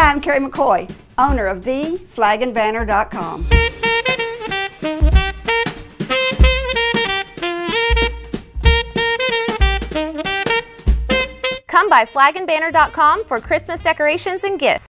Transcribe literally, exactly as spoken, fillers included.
Hi, I'm Carrie McCoy, owner of the Flag and Banner dot com. Come by Flag and Banner dot com for Christmas decorations and gifts.